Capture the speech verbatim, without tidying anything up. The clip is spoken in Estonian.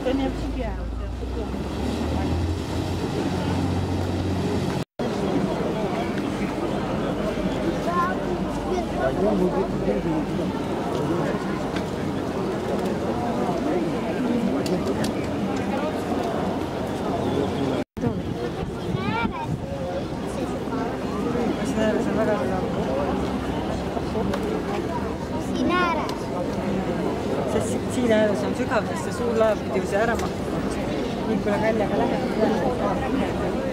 tenerci piano. Siin ääres on sügav, sest see suur laev pidi ju see ära mahtuma. Nii kui kaljaga läheb.